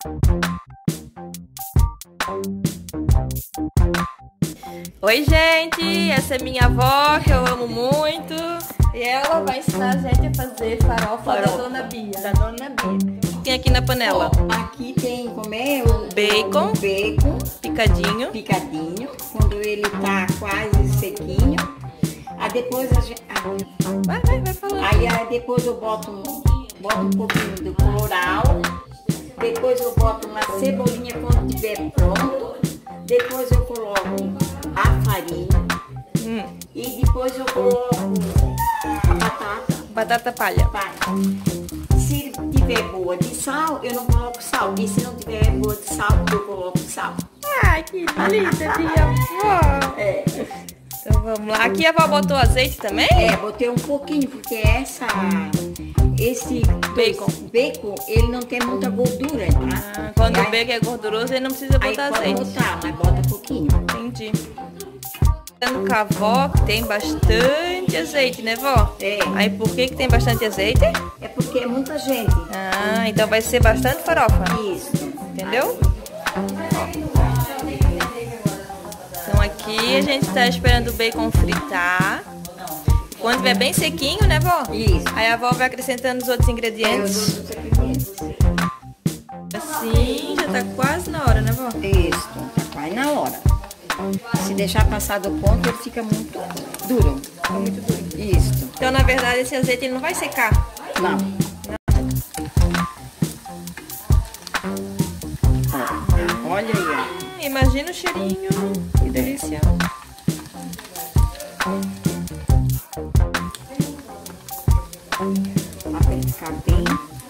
Oi, gente! Essa é minha avó, que eu amo muito. E ela vai ensinar a gente a fazer farofa da Dona Bia. Da Dona Bia. O que tem aqui na panela? Aqui tem, como é? O Bacon. Bacon Picadinho. picadinho. Quando ele tá quase sequinho. Aí depois a gente... Vai falando. Aí depois eu boto um pouquinho do colorau. Depois eu boto uma cebolinha quando estiver pronto. Depois eu coloco a farinha. E depois eu coloco a batata. Batata palha. Se tiver boa de sal, eu não coloco sal. E se não tiver boa de sal, eu coloco sal. Ai, que linda minha avó. É. Então vamos lá. Aqui a avó botou azeite também? É, botei um pouquinho, porque esse bacon, ele não tem muita gordura, tá? Quando o bacon é gorduroso, ele não precisa botar azeite. Pode botar, mas bota pouquinho. Entendi. Com a avó, que tem bastante azeite, né, vó? É. Aí por que tem bastante azeite? É porque é muita gente. Ah, então vai ser bastante farofa. Isso. Entendeu? Então aqui a gente tá esperando o bacon fritar. Quando estiver bem sequinho, né, vó? Isso. Aí a avó vai acrescentando os outros ingredientes. Assim, já tá quase na hora, né, vó? Isso, tá quase na hora. Se deixar passar do ponto, ele fica muito duro. Fica muito duro. Isso. Então, na verdade, esse azeite ele não vai secar. Não. Olha aí, ó. Imagina o cheirinho. Que delícia. Pra ficar bem.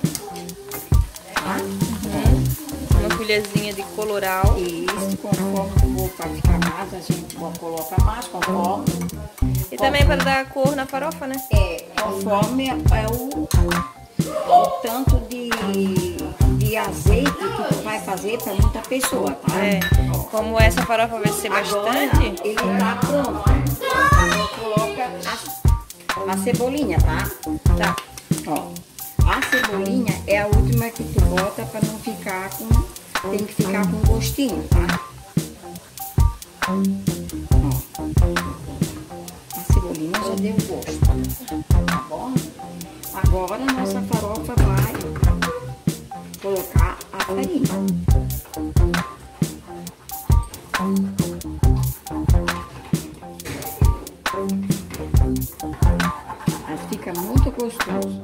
Uma colherzinha de colorau. Isso, conforme for para ficar mais, a gente coloca mais, conforme. E também para dar cor na farofa, né? É, conforme o tanto de azeite que tu vai fazer para muita pessoa, tá? É. Como essa farofa vai ser bastante. Ele tá pronto. Agora coloca a cebolinha, tá? Tá. Ó, a cebolinha é a última que tu bota para não ficar com... Tem que ficar com gostinho, tá? Ó, a cebolinha já deu gosto, tá bom? Agora a nossa farofa vai colocar a farinha. Aí fica muito gostoso.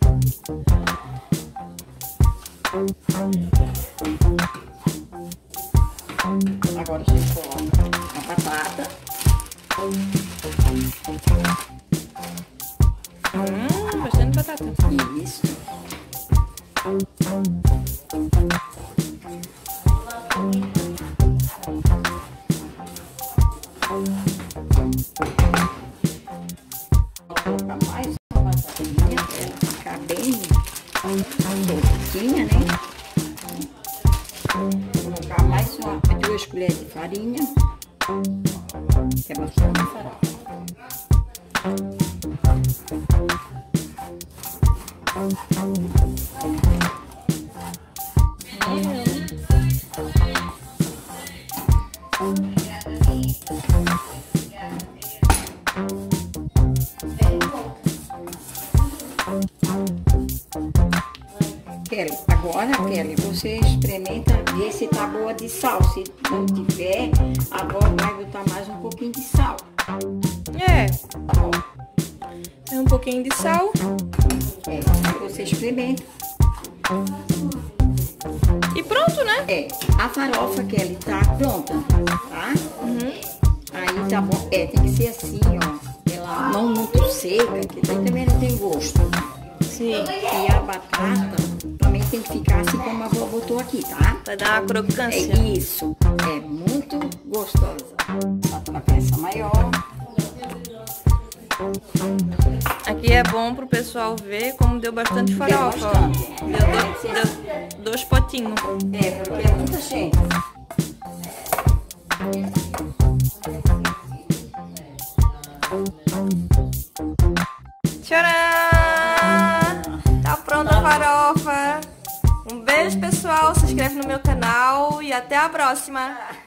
Agora a gente coloca a batata. Bastante batata. Isso. Vou colocar mais uma batatinha para ela ficar bem soltinha, né? Vou colocar mais 2 colheres de farinha, que é bastante farofa. Kelly, você experimenta ver se tá boa de sal. Se não tiver, a avó vai botar mais um pouquinho de sal. É um pouquinho de sal. Aí você experimenta. E pronto, né? É, a farofa, Kelly, tá pronta, tá? Aí tá bom. É, tem que ser assim, ó. Ela não muito seca, que daí também não tem gosto. Sim. E a batata também tem que ficar assim como a avó botou aqui, tá? Vai dar uma crocância. É isso. É muito gostosa. A peça maior. Aqui é bom pro pessoal ver como deu bastante farofa. Deu Ó. bastante. Deu 2 potinhos. É, porque é muita gente. Tcharam! Tá pronta a farofa. Um beijo, pessoal. pessoal, se inscreve no meu canal e até a próxima.